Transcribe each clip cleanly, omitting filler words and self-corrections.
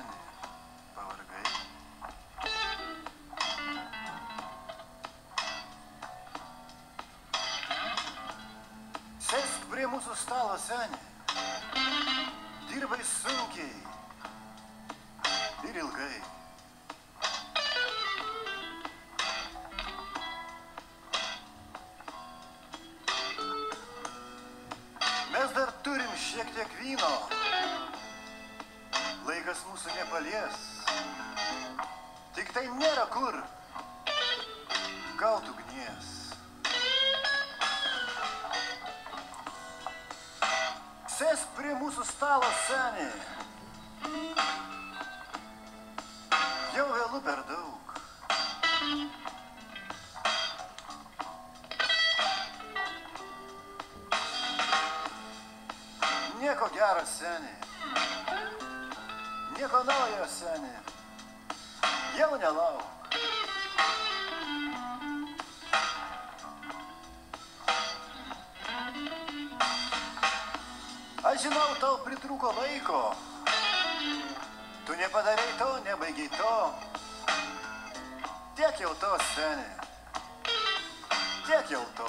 seni, pavargai. Sėsk prie mūsų stalo, seni, dirbai sunkiai ir ilgai. Mes dar turim šiek tiek vyno, laikas mūsų nepalies, tik tai nėra kur gaut ugnies. Sėsk prie mūsų stalo, seni, jau vėlu per daug. Nieko gero, seni, nieko naujo, seni, jau nelauk. Aš žinau, tau pritrūko laiko, tu nepadarai to, nebaigiai to. Tiek jau to, seni, tiek jau to.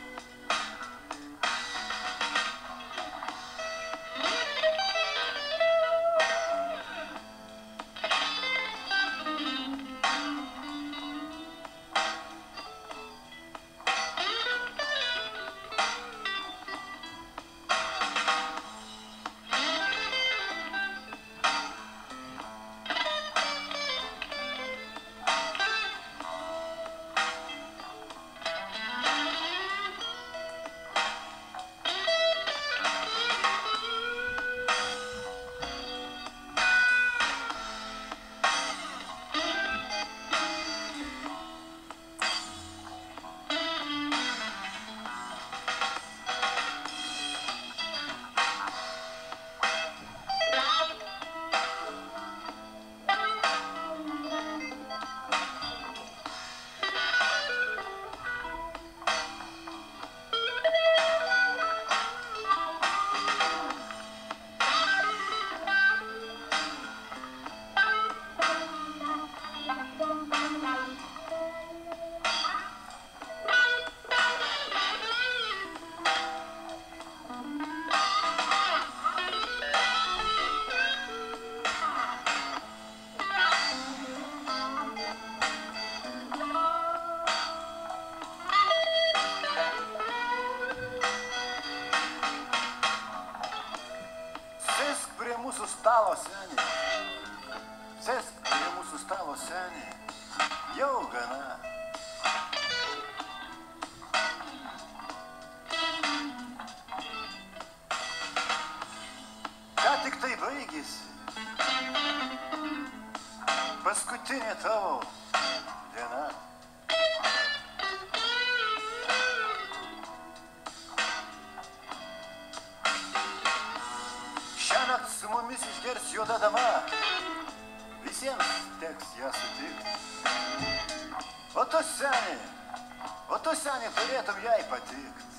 Mūsų stalo, seni, sėsk prie mūsų stalo, seni, jau gana. Ką tik tai baigėsi, paskutinė tavo diena. Su mumis išgers juoda dama, visiems teks ją sutikt. O tu, seni, turėtum jai patikt.